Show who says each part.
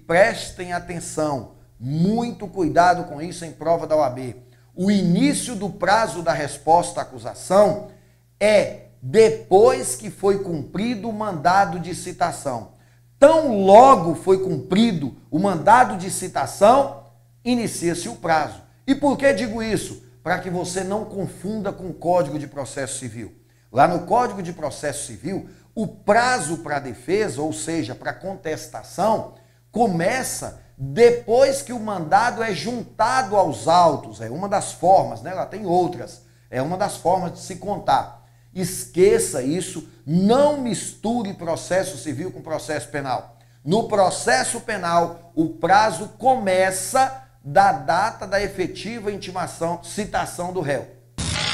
Speaker 1: prestem atenção, muito cuidado com isso em prova da OAB. O início do prazo da resposta à acusação é depois que foi cumprido o mandado de citação. Tão logo foi cumprido o mandado de citação, inicia-se o prazo. E por que digo isso? Para que você não confunda com o Código de Processo Civil. Lá no Código de Processo Civil, o prazo para a defesa, ou seja, para contestação, começa depois que o mandado é juntado aos autos. É uma das formas, né? Lá tem outras. É uma das formas de se contar. Esqueça isso, não misture processo civil com processo penal. No processo penal, o prazo começa da data da efetiva intimação, citação do réu.